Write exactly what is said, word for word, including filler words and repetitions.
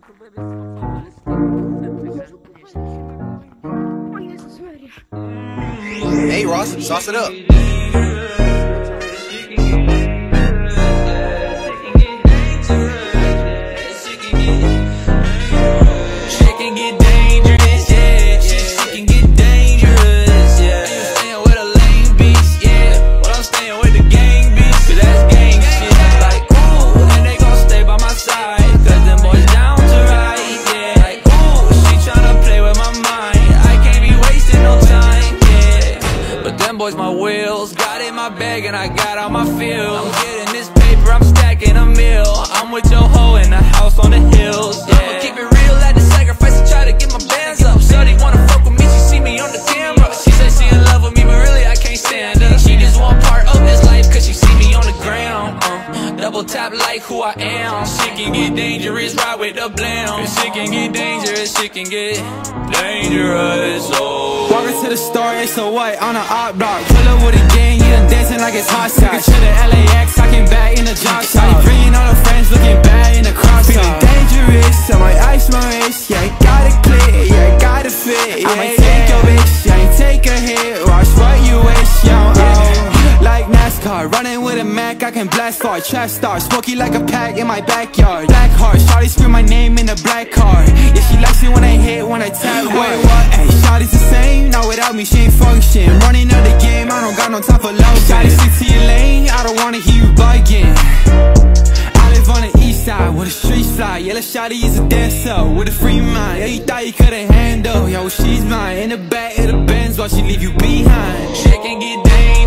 Hey Ross, sauce it up. Boys, my wheels, got in my bag and I got out my field. I'm getting this paper, I'm stacking a meal. I'm with your hoe in the house on the hills, yeah. I'ma keep it real, had to sacrifice and try to get my bands up. Shorty wanna fuck with me, she see me on the camera. She said she in love with me, but really I can't stand her. She just want part of this life cause she see me on the ground, uh, double tap like who I am. Shit can get dangerous, ride with the blam. Shit can get dangerous, shit can get dangerous, oh. Walking to the store, it's so white on an op block. Pull up with a gang, you done dancing like it's hot sauce. To the L A X, talking back in the drop top. Bringing all her friends, looking bad in the crop top. Feeling dangerous, I might ice my wrist. Yeah, I got it clear, yeah, I got it fit. Yeah, I might take your bitch, yeah, I ain't take a hit. Watch what you wish, yo, oh. Like NASCAR, running with a Mac, I can blast far. Trap star, smoky like a pack in my backyard. Black heart, shawty scream my name in the black car. Yeah, she likes it when I hit, when I tap. Wait, what? Hey, shawty's the same, not without me, she ain't function. Running out the game, I don't got no time for love. Shawty, stick to your lane, I don't wanna hear you bugging. I live on the east side, where the streets fly. Yeah, the shawty is a dancer, with a free mind. Yeah, you thought you couldn't handle, yo, she's mine. In the back of the Benz, while she leave you behind. Shit can get dangerous.